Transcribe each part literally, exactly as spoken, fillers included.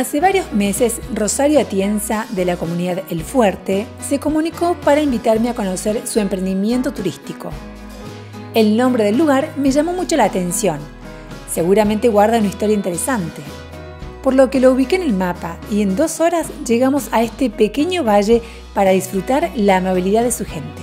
Hace varios meses, Rosario Atienza, de la comunidad El Fuerte, se comunicó para invitarme a conocer su emprendimiento turístico. El nombre del lugar me llamó mucho la atención. Seguramente guarda una historia interesante. Por lo que lo ubiqué en el mapa y en dos horas llegamos a este pequeño valle para disfrutar la amabilidad de su gente.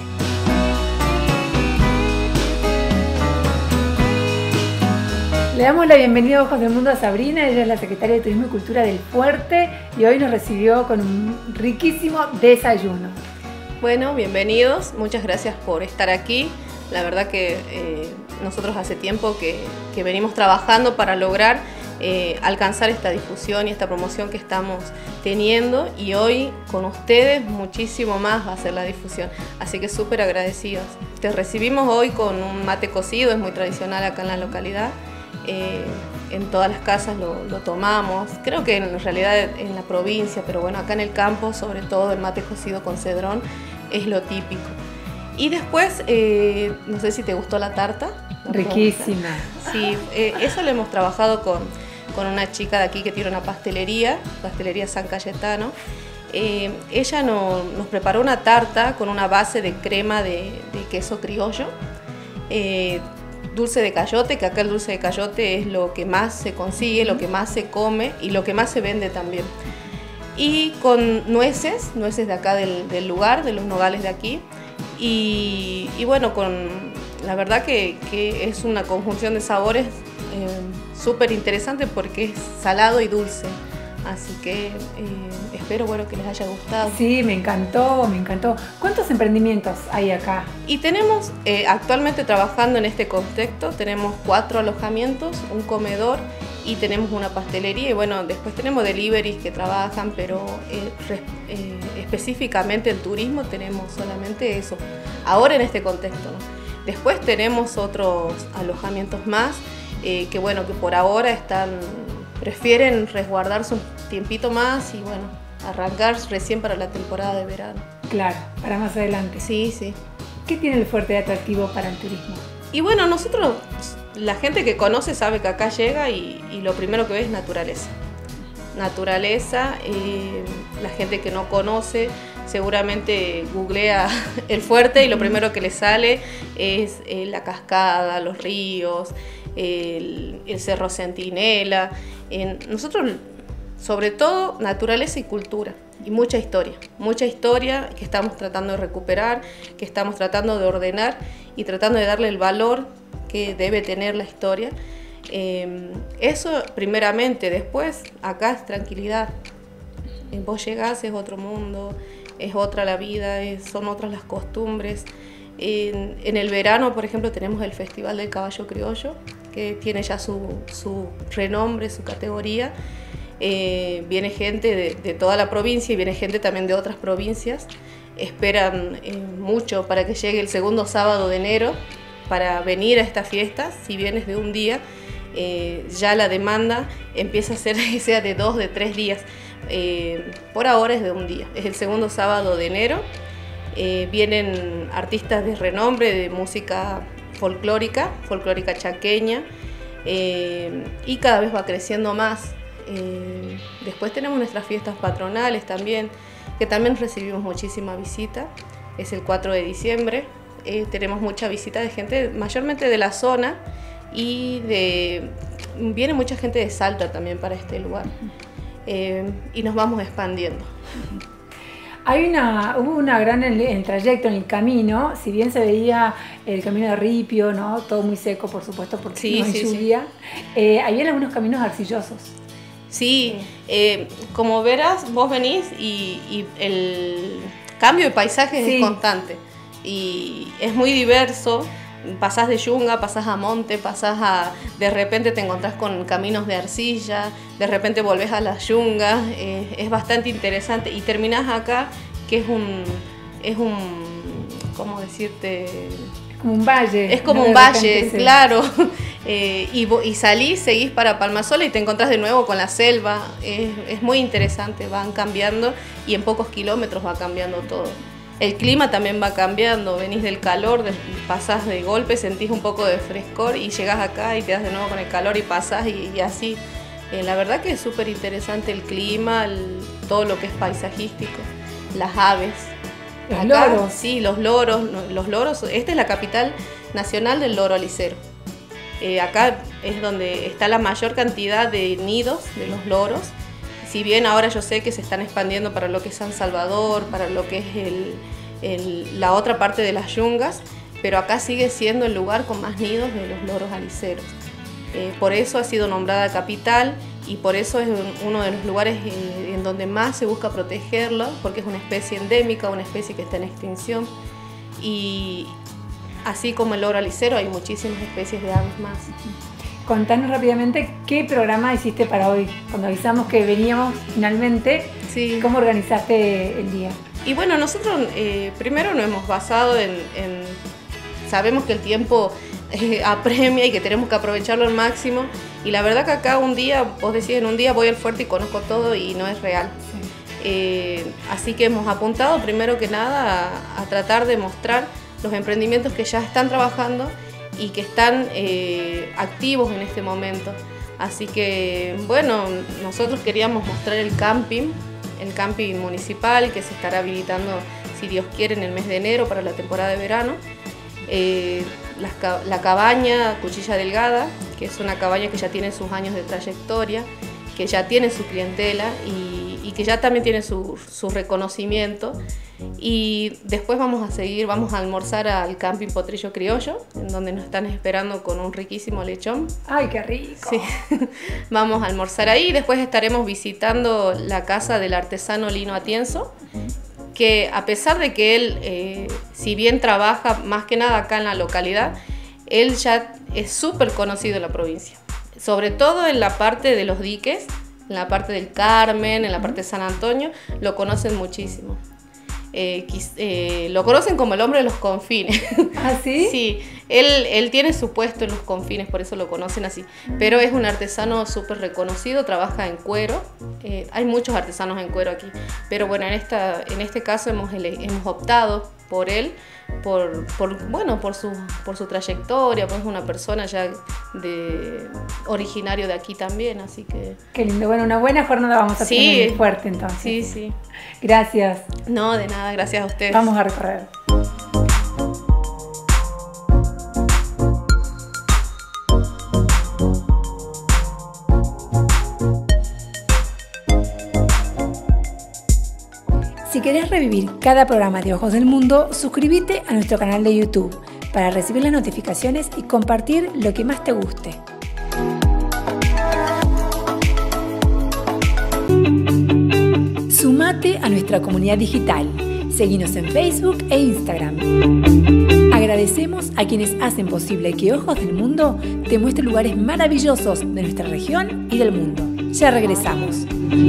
Le damos la bienvenida a Ojos del Mundo a Sabrina, ella es la secretaria de Turismo y Cultura del Fuerte y hoy nos recibió con un riquísimo desayuno. Bueno, bienvenidos, muchas gracias por estar aquí. La verdad que eh, nosotros hace tiempo que, que venimos trabajando para lograr eh, alcanzar esta difusión y esta promoción que estamos teniendo, y hoy con ustedes muchísimo más va a ser la difusión, así que súper agradecidos. Te recibimos hoy con un mate cocido, es muy tradicional acá en la localidad. Eh, en todas las casas lo, lo tomamos, creo que en realidad en la provincia, pero bueno, acá en el campo sobre todo el mate cocido con cedrón es lo típico. Y después, eh, no sé si te gustó la tarta. Riquísima. Sí, eh, eso lo hemos trabajado con, con una chica de aquí que tiene una pastelería, Pastelería San Cayetano. Eh, ella no, nos preparó una tarta con una base de crema de, de queso criollo, eh, dulce de cayote, que acá el dulce de cayote es lo que más se consigue, lo que más se come y lo que más se vende también. Y con nueces, nueces de acá del, del lugar, de los nogales de aquí. Y, y bueno, con, la verdad que, que es una conjunción de sabores eh, súper interesante porque es salado y dulce. Así que eh, espero bueno, que les haya gustado. Sí, me encantó, me encantó. ¿Cuántos emprendimientos hay acá? Y tenemos, eh, actualmente trabajando en este contexto, tenemos cuatro alojamientos, un comedor y tenemos una pastelería. Y bueno, después tenemos deliveries que trabajan, pero eh, res, eh, específicamente en turismo tenemos solamente eso, ahora en este contexto, ¿no? Después tenemos otros alojamientos más, eh, que bueno, que por ahora están... prefieren resguardarse un tiempito más y bueno, arrancar recién para la temporada de verano. Claro, para más adelante. Sí, sí. ¿Qué tiene el Fuerte de atractivo para el turismo? Y bueno, nosotros, la gente que conoce sabe que acá llega y, y lo primero que ve es naturaleza. Naturaleza, eh, la gente que no conoce seguramente googlea el Fuerte y lo primero que le sale es eh, la cascada, los ríos, el, el Cerro Centinela. En, nosotros, sobre todo, naturaleza y cultura, y mucha historia, mucha historia que estamos tratando de recuperar, que estamos tratando de ordenar y tratando de darle el valor que debe tener la historia. Eh, eso primeramente, después acá es tranquilidad. Vos llegás, es otro mundo, es otra la vida, es, son otras las costumbres. En, en el verano, por ejemplo, tenemos el Festival del Caballo Criollo, que tiene ya su, su renombre, su categoría. Eh, viene gente de, de toda la provincia y viene gente también de otras provincias. Esperan eh, mucho para que llegue el segundo sábado de enero para venir a esta fiesta. Si vienes de un día, eh, ya la demanda empieza a ser que sea de dos, de tres días. Eh, por ahora es de un día, es el segundo sábado de enero. Eh, vienen artistas de renombre de música folclórica, folclórica chaqueña, eh, y cada vez va creciendo más. Eh, después tenemos nuestras fiestas patronales también, que también recibimos muchísima visita, es el cuatro de diciembre, eh, tenemos mucha visita de gente, mayormente de la zona, y de, viene mucha gente de Salta también para este lugar, eh, y nos vamos expandiendo. Hay una, hubo una gran el, el trayecto en el camino, si bien se veía el camino de ripio, ¿no? Todo muy seco, por supuesto, porque sí, no hay sí, lluvia. Sí. Eh, había algunos caminos arcillosos. Sí, eh, como verás, vos venís y, y el cambio de paisaje sí. es constante y es muy diverso. Pasás de yunga, pasás a monte, pasás a... de repente te encontrás con caminos de arcilla, de repente volvés a las yungas, eh, es bastante interesante y terminás acá, que es un... es un... ¿cómo decirte? Es como un valle. Es como ¿no? un valle, repente, claro. Eh, y, y salís, seguís para Palmasola y te encontrás de nuevo con la selva, es, es muy interesante, van cambiando y en pocos kilómetros va cambiando todo. El clima también va cambiando, venís del calor, de, pasás de golpe, sentís un poco de frescor y llegás acá y te das de nuevo con el calor y pasás y, y así Eh, la verdad que es súper interesante el clima, el, todo lo que es paisajístico, las aves. Los Acá, loros. Sí, los loros, los loros. Esta es la capital nacional del loro alicero. Eh, acá es donde está la mayor cantidad de nidos de los loros. Si bien ahora yo sé que se están expandiendo para lo que es San Salvador, para lo que es el, el, la otra parte de las yungas, pero acá sigue siendo el lugar con más nidos de los loros aliceros. Eh, por eso ha sido nombrada capital y por eso es uno de los lugares eh, en donde más se busca protegerlo, porque es una especie endémica, una especie que está en extinción. Y así como el loro alicero, hay muchísimas especies de aves más. Contanos rápidamente qué programa hiciste para hoy, cuando avisamos que veníamos finalmente. Sí. ¿Cómo organizaste el día? Y bueno, nosotros eh, primero nos hemos basado en, en... Sabemos que el tiempo eh, apremia y que tenemos que aprovecharlo al máximo. Y la verdad que acá un día, vos decís, en un día voy al fuerte y conozco todo y no es real. Sí. Eh, así que hemos apuntado primero que nada a, a tratar de mostrar los emprendimientos que ya están trabajando y que están eh, activos en este momento. Así que, bueno, nosotros queríamos mostrar el camping, el camping municipal que se estará habilitando, si Dios quiere, en el mes de enero para la temporada de verano. Eh, la, la cabaña Cuchilla Delgada, que es una cabaña que ya tiene sus años de trayectoria, que ya tiene su clientela y, y que ya también tiene su, su reconocimiento. Y después vamos a seguir, vamos a almorzar al Camping Potrillo Criollo, en donde nos están esperando con un riquísimo lechón. ¡Ay, qué rico! Sí, vamos a almorzar ahí. Después estaremos visitando la casa del artesano Lino Atienzo, que a pesar de que él, eh, si bien trabaja más que nada acá en la localidad, él ya es súper conocido en la provincia, sobre todo en la parte de los diques, en la parte del Carmen, en la parte de San Antonio, lo conocen muchísimo. Eh, eh, lo conocen como el hombre de los confines. ¿Ah, sí? Sí, él, él tiene su puesto en los confines, por eso lo conocen así. Pero es un artesano súper reconocido, trabaja en cuero. Eh, hay muchos artesanos en cuero aquí. Pero bueno, en, esta, en este caso hemos, hemos optado por él, por, por, bueno, por, su, por su trayectoria, pues es una persona ya de, originario de aquí también, así que... Qué lindo, bueno, una buena jornada vamos a sí, tener fuerte entonces. Sí, sí. Gracias. No, de nada, gracias a ustedes. Vamos a recorrer. Si querés revivir cada programa de Ojos del Mundo, suscríbete a nuestro canal de YouTube para recibir las notificaciones y compartir lo que más te guste. Sumate a nuestra comunidad digital. Seguinos en Facebook e Instagram. Agradecemos a quienes hacen posible que Ojos del Mundo te muestre lugares maravillosos de nuestra región y del mundo. Ya regresamos.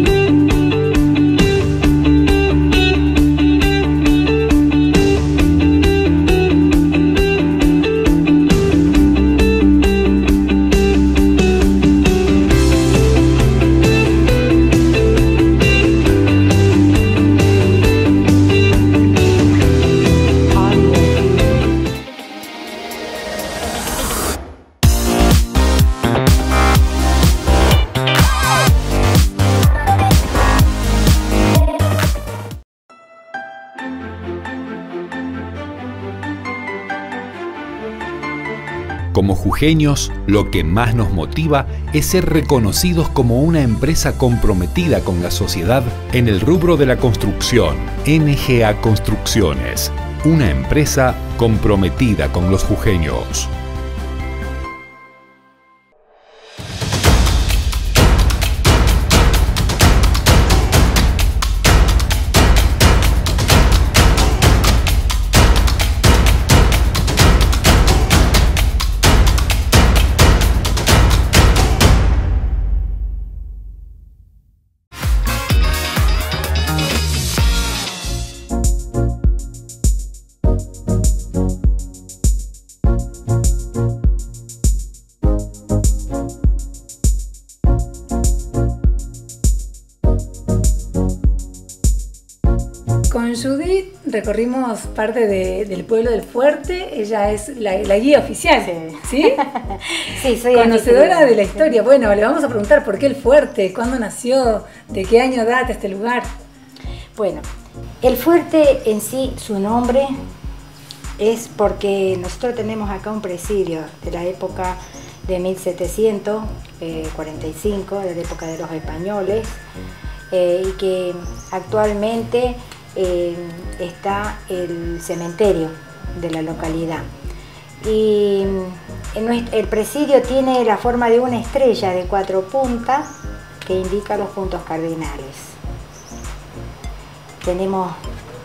Como jujeños, lo que más nos motiva es ser reconocidos como una empresa comprometida con la sociedad en el rubro de la construcción. N G A Construcciones, una empresa comprometida con los jujeños. recorrimos parte de, del pueblo del Fuerte. Ella es la, la guía oficial, ¿sí? ¿Sí? Sí, soy conocedora de la historia. Bueno, le vamos a preguntar por qué el Fuerte, cuándo nació, de qué año data este lugar. Bueno, el Fuerte en sí, su nombre es porque nosotros tenemos acá un presidio de la época de mil setecientos cuarenta y cinco, de la época de los españoles, eh, y que actualmente eh, está el cementerio de la localidad. Y el presidio tiene la forma de una estrella de cuatro puntas que indica los puntos cardinales. Tenemos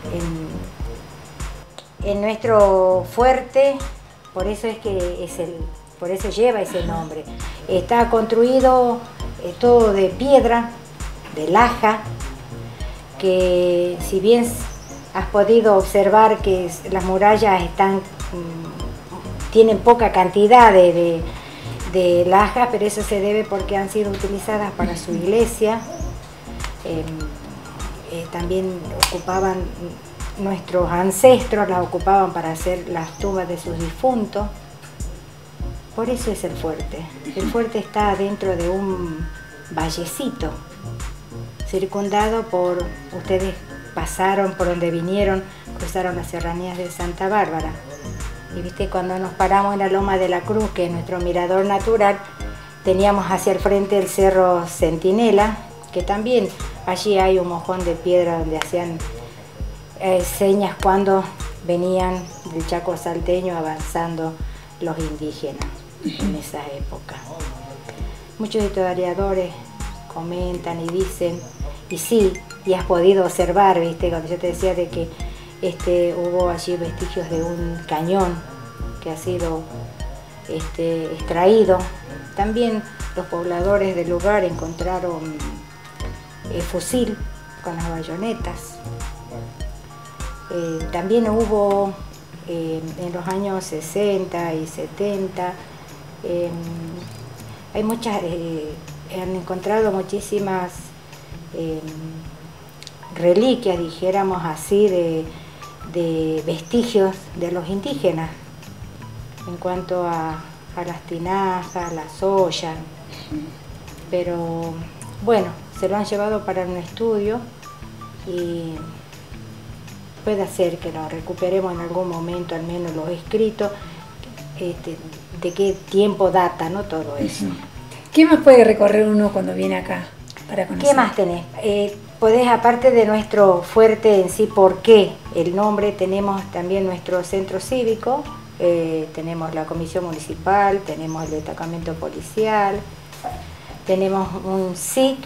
en, en nuestro fuerte, por eso es que es el Por eso lleva ese nombre. Está construido eh, todo de piedra, de laja, que si bien has podido observar que las murallas están, mmm, tienen poca cantidad de, de, de laja, pero eso se debe porque han sido utilizadas para su iglesia. Eh, eh, también ocupaban, nuestros ancestros las ocupaban para hacer las tumbas de sus difuntos. Por eso es el fuerte. El fuerte está dentro de un vallecito, circundado por, ustedes pasaron por donde vinieron, cruzaron las serranías de Santa Bárbara. Y viste, cuando nos paramos en la Loma de la Cruz, que es nuestro mirador natural, teníamos hacia el frente el Cerro Centinela, que también allí hay un mojón de piedra donde hacían eh, señas cuando venían del Chaco salteño avanzando los indígenas en esa época. Muchos historiadores comentan y dicen, y sí, y has podido observar, ¿viste? Cuando yo te decía de que este, hubo allí vestigios de un cañón que ha sido este, extraído. También los pobladores del lugar encontraron eh, fusil con las bayonetas. Eh, también hubo eh, en los años sesenta y setenta, eh, hay muchas, eh, han encontrado muchísimas eh, reliquias, dijéramos así, de, de vestigios de los indígenas en cuanto a, a las tinajas, las ollas, pero bueno, se lo han llevado para un estudio y puede ser que lo recuperemos en algún momento, al menos los escritos, este, de qué tiempo data, ¿no? Todo eso. ¿Qué más puede recorrer uno cuando viene acá para conocer? ¿Qué más tenés? Eh, podés, aparte de nuestro fuerte en sí, ¿por qué el nombre? Tenemos también nuestro centro cívico, eh, tenemos la comisión municipal, tenemos el destacamento policial, tenemos un S I C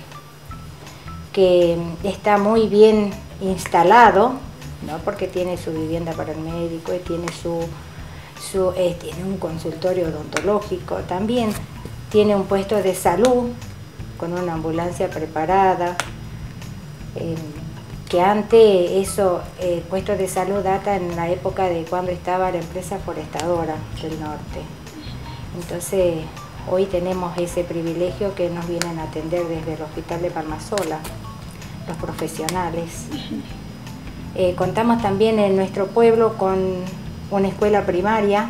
que está muy bien instalado, ¿no? Porque tiene su vivienda para el médico y tiene su, su eh, tiene un consultorio odontológico, también tiene un puesto de salud con una ambulancia preparada, eh, que antes eso, el eh, puesto de salud data en la época de cuando estaba la empresa forestadora del norte. Entonces hoy tenemos ese privilegio que nos vienen a atender desde el hospital de Palmasola, los profesionales. Eh, contamos también en nuestro pueblo con una escuela primaria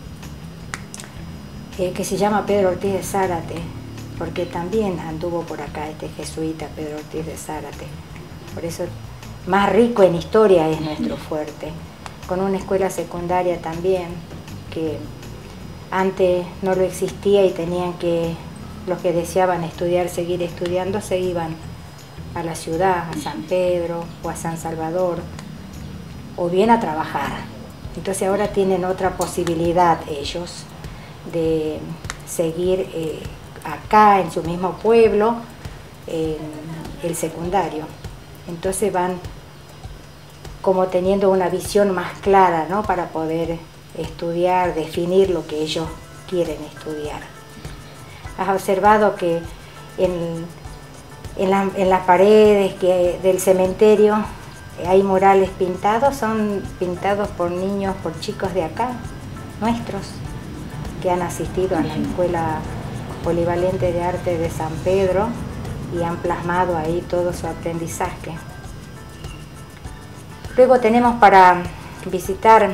eh, que se llama Pedro Ortiz de Zárate, porque también anduvo por acá este jesuita Pedro Ortiz de Zárate. Por eso más rico en historia es nuestro fuerte. Con una escuela secundaria también, que antes no lo existía y tenían que, los que deseaban estudiar, seguir estudiando, se iban a la ciudad, a San Pedro o a San Salvador, o bien a trabajar. Entonces ahora tienen otra posibilidad ellos de seguir eh, acá en su mismo pueblo eh, el secundario. Entonces van como teniendo una visión más clara, ¿no? Para poder estudiar, definir lo que ellos quieren estudiar. Has observado que en En, la, en las paredes que, del cementerio hay murales pintados, son pintados por niños, por chicos de acá, nuestros, que han asistido a la Escuela Polivalente de Arte de San Pedro y han plasmado ahí todo su aprendizaje. Luego tenemos para visitar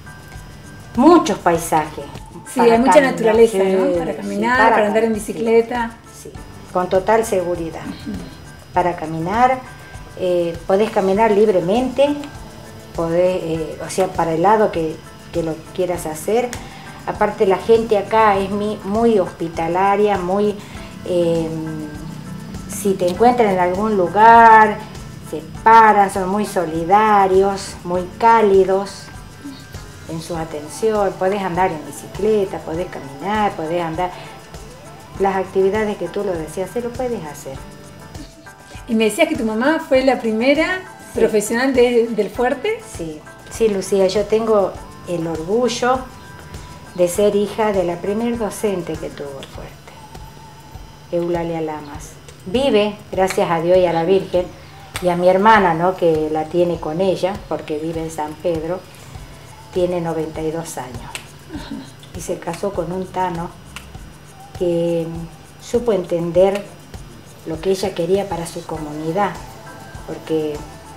muchos paisajes. Sí, hay mucha caminar, naturaleza, sí, ¿no? Para caminar, sí, para, para andar en bicicleta. Sí, sí, con total seguridad. Uh-huh. Para caminar, eh, podés caminar libremente, podés, eh, o sea, para el lado que, que lo quieras hacer. Aparte la gente acá es muy, muy hospitalaria, muy... Eh, si te encuentran en algún lugar, se paran, son muy solidarios, muy cálidos en su atención. Podés andar en bicicleta, podés caminar, podés andar... Las actividades que tú lo deseas hacer, lo puedes hacer. Y me decías que tu mamá fue la primera sí. profesional de, del fuerte. Sí, sí, Lucía, yo tengo el orgullo de ser hija de la primer docente que tuvo el fuerte, Eulalia Lamas. Vive, gracias a Dios y a la Virgen, y a mi hermana, ¿no?, que la tiene con ella, porque vive en San Pedro, tiene noventa y dos años. Uh-huh. Y se casó con un tano que supo entender lo que ella quería para su comunidad, porque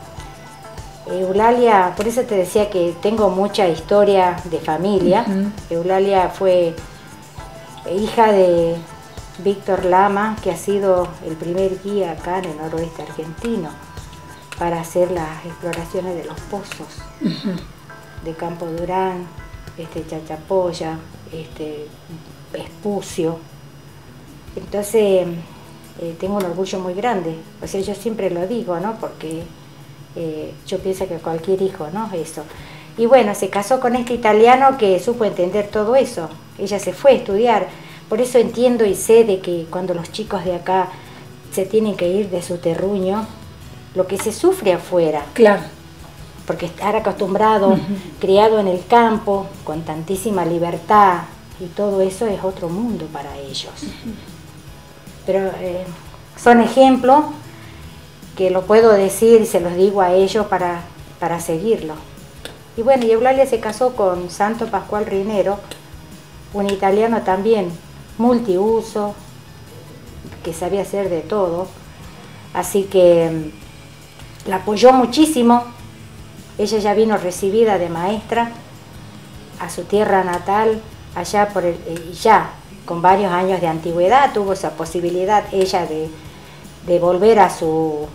Eulalia, por eso te decía que tengo mucha historia de familia. Uh-huh. Eulalia fue hija de Víctor Lama, que ha sido el primer guía acá en el noroeste argentino para hacer las exploraciones de los pozos. Uh-huh. De Campo Durán, este, Chachapoya, este, Espucio. Entonces eh, tengo un orgullo muy grande, o sea, yo siempre lo digo, ¿no?, porque eh, yo pienso que cualquier hijo, ¿no?, eso. Y bueno, se casó con este italiano que supo entender todo eso. Ella se fue a estudiar, por eso entiendo y sé de que cuando los chicos de acá se tienen que ir de su terruño, lo que se sufre afuera. Claro. Porque estar acostumbrado, uh-huh. criado en el campo, con tantísima libertad, y todo eso es otro mundo para ellos. Uh-huh. Pero eh, son ejemplos que lo puedo decir y se los digo a ellos para, para seguirlo. Y bueno, y Eulalia se casó con Santo Pascual Rinero, un italiano también multiuso, que sabía hacer de todo, así que la apoyó muchísimo. Ella ya vino recibida de maestra a su tierra natal, allá por el, ya con varios años de antigüedad, tuvo esa posibilidad ella de, de volver a su,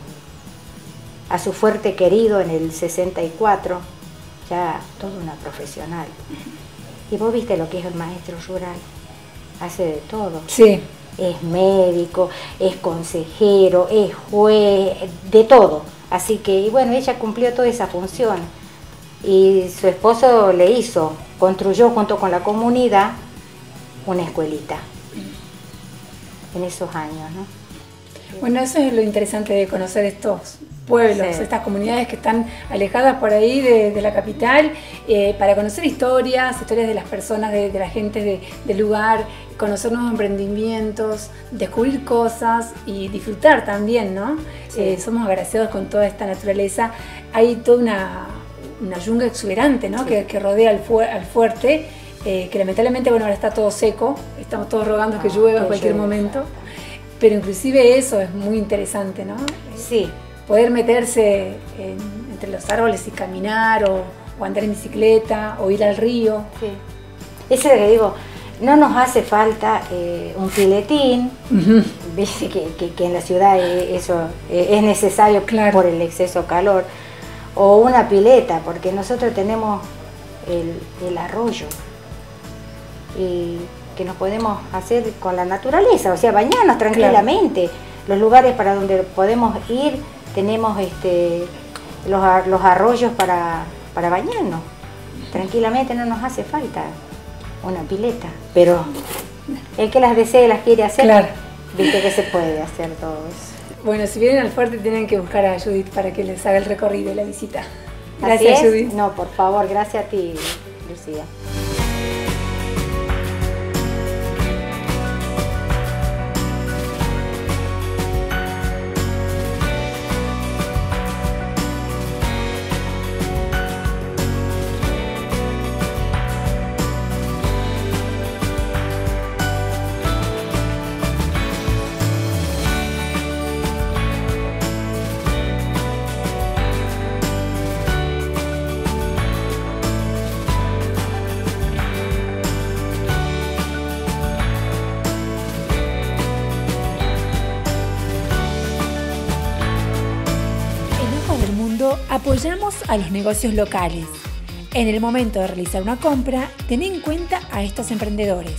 a su fuerte querido en el sesenta y cuatro, ya toda una profesional. Y vos viste lo que es el maestro rural, hace de todo. Sí. Es médico, es consejero, es juez, de todo. Así que, y bueno, ella cumplió toda esa función. Y su esposo le hizo, construyó junto con la comunidad una escuelita en esos años, ¿no? Bueno, eso es lo interesante de conocer estos pueblos, sí. estas comunidades que están alejadas por ahí de, de la capital, eh, para conocer historias, historias de las personas, de, de la gente de, del lugar, conocer nuevos emprendimientos, descubrir cosas y disfrutar también, ¿no? Sí. Eh, somos agradecidos con toda esta naturaleza. Hay toda una, una yunga exuberante, ¿no? Sí. que, que rodea al, fu al fuerte, eh, que lamentablemente, bueno, ahora está todo seco, estamos todos rogando ah, que llueva en cualquier llueve. momento, pero inclusive eso es muy interesante, ¿no? Sí. Poder meterse en, entre los árboles y caminar, o, o andar en bicicleta, o ir al río. Sí. Eso es lo que digo, no nos hace falta eh, un filetín, uh-huh. Viste que, que, que en la ciudad eso es necesario, claro, por el exceso de calor, o una pileta, porque nosotros tenemos el, el arroyo, y que nos podemos hacer con la naturaleza, o sea, bañarnos tranquilamente. Claro. Los lugares para donde podemos ir, tenemos este, los, los arroyos para, para bañarnos. Tranquilamente, no nos hace falta una pileta, pero el que las desee, las quiere hacer, claro, viste que se puede hacer todo eso. Bueno, si vienen al fuerte tienen que buscar a Judith para que les haga el recorrido y la visita. Gracias, Judith. No, por favor, gracias a ti, Lucía. Unido apoyamos a los negocios locales. En el momento de realizar una compra, ten en cuenta a estos emprendedores.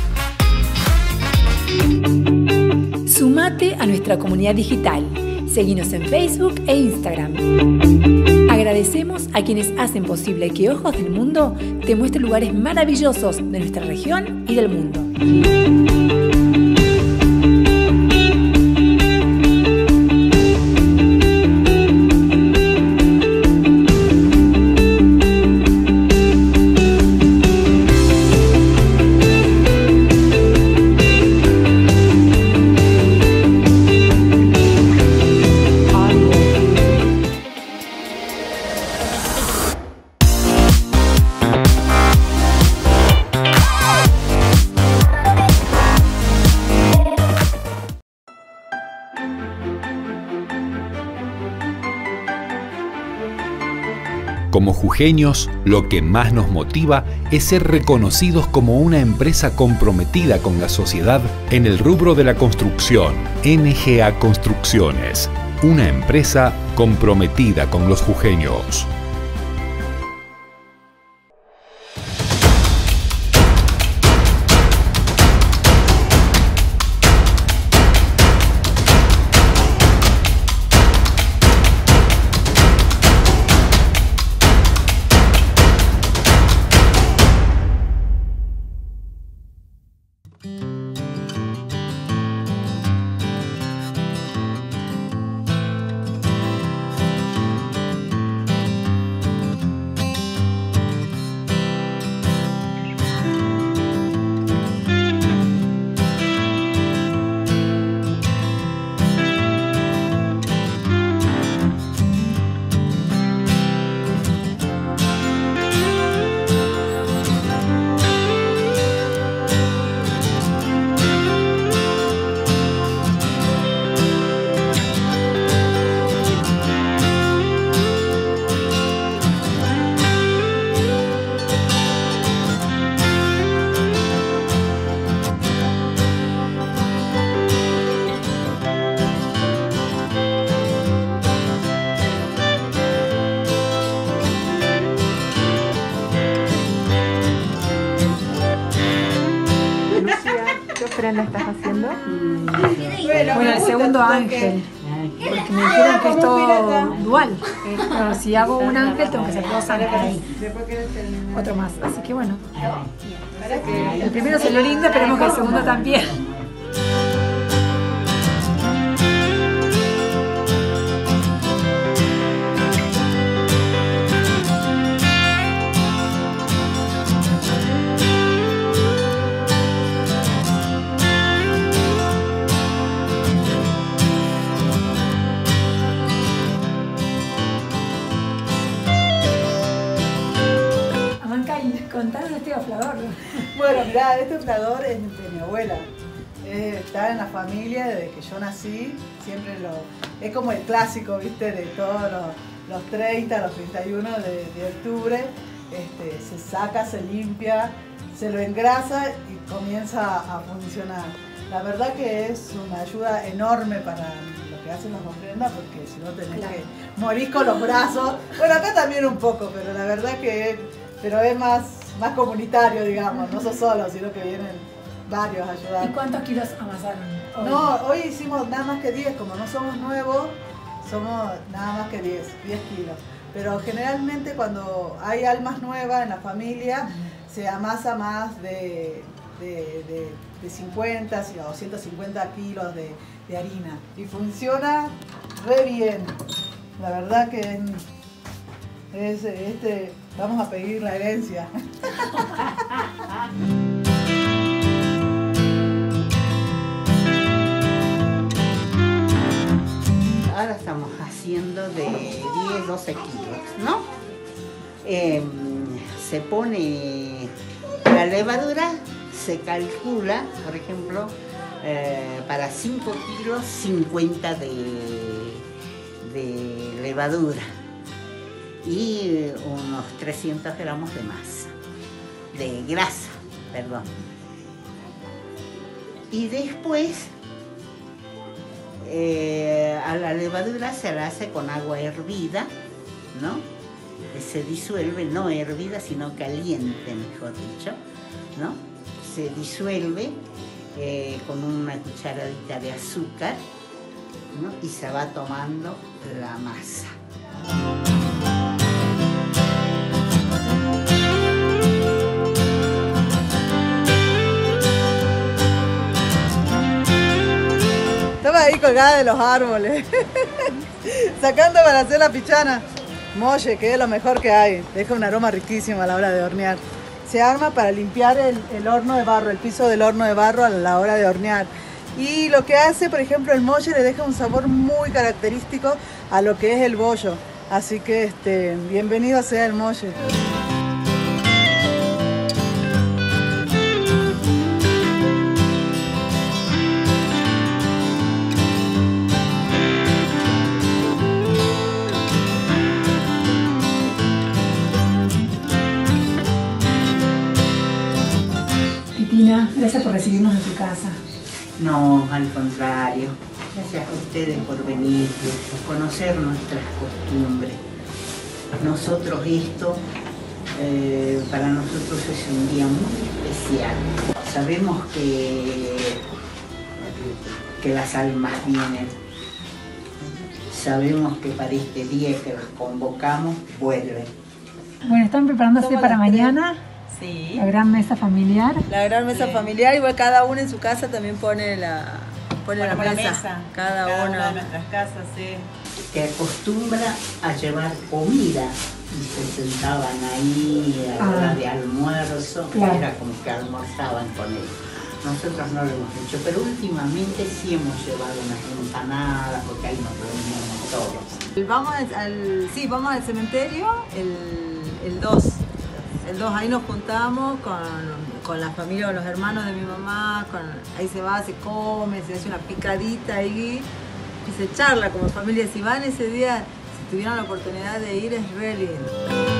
Sumate a nuestra comunidad digital. Seguinos en Facebook e Instagram. Agradecemos a quienes hacen posible que Ojos del Mundo te muestre lugares maravillosos de nuestra región y del mundo. Como jujeños, lo que más nos motiva es ser reconocidos como una empresa comprometida con la sociedad en el rubro de la construcción. N G A Construcciones, una empresa comprometida con los jujeños. ¿Qué ofrenda estás haciendo? Bueno, el segundo ángel, porque me dijeron que es todo dual. Bueno, si hago un ángel tengo que hacer dos ángeles. Otro más, así que bueno. El primero se lo lindo, esperemos que el segundo también. Contanos de este oflador. Bueno, mirá, este oflador es de mi abuela. Eh, está en la familia desde que yo nací. Siempre lo... Es como el clásico, ¿viste? De todos los, los treinta, los treinta y uno de, de octubre. Este, se saca, se limpia, se lo engrasa y comienza a funcionar. La verdad que es una ayuda enorme para lo que hacen las ofrendas, porque si no tenés claro. que morir con los brazos. Bueno, acá también un poco, pero la verdad que es, pero es más, más comunitario, digamos. No sos solo, sino que vienen varios a ayudar. ¿Y cuántos kilos amasaron hoy? No, hoy hicimos nada más que diez, como no somos nuevos, somos nada más que diez, diez kilos. Pero generalmente cuando hay almas nuevas en la familia, uh-huh. se amasa más de, de, de, de cincuenta o ciento cincuenta kilos de, de harina. Y funciona re bien. La verdad que es, este, vamos a pedir la herencia. Ahora estamos haciendo de diez, doce kilos, ¿no? Eh, se pone la levadura, se calcula, por ejemplo, eh, para cinco kilos, cincuenta de, de levadura y unos trescientos gramos de masa, de grasa, perdón. Y después, Eh, a la levadura se la hace con agua hervida ¿no? Se disuelve, no hervida, sino caliente, mejor dicho, ¿no? Se disuelve eh, con una cucharadita de azúcar, ¿no? Y se va tomando la masa. Estaba ahí colgada de los árboles, sacando para hacer la pichana. Molle, que es lo mejor que hay, deja un aroma riquísimo a la hora de hornear. Se arma para limpiar el, el horno de barro, el piso del horno de barro a la hora de hornear. Y lo que hace, por ejemplo, el molle le deja un sabor muy característico a lo que es el bollo. Así que este, bienvenido sea el molle. Titina, gracias por recibirnos en tu casa. No, al contrario. Gracias a ustedes por venir, por conocer nuestras costumbres. Nosotros esto, eh, para nosotros es un día muy especial. Sabemos que, que las almas vienen. Sabemos que para este día que las convocamos, vuelven. Bueno, ¿están preparándose para mañana? Sí. La gran mesa familiar. La gran mesa sí. familiar, igual cada uno en su casa también pone la, pone la mesa. La mesa. Cada, cada uno una de nuestras casas, sí. Que acostumbra a llevar comida y se sentaban ahí a la hora de almuerzo, claro. Era como que almorzaban con él. Nosotros no lo hemos hecho, pero últimamente sí hemos llevado unas empanadas porque ahí nos reunimos todos. Vamos al, al, sí, vamos al cementerio el dos. El dos, ahí nos juntamos con, con la familia, con los hermanos de mi mamá, con, ahí se va, se come, se hace una picadita ahí y se charla como familia. Si van ese día, si tuvieran la oportunidad de ir, es re lindo.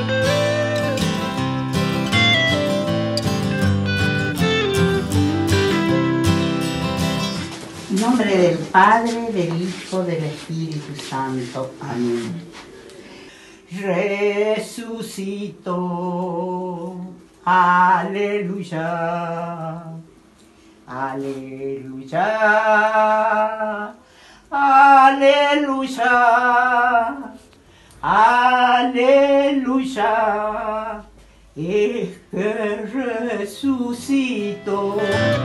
En nombre del Padre, del Hijo, del Espíritu Santo. Amén. Resucitó, aleluya, aleluya, aleluya, aleluya, es que resucitó.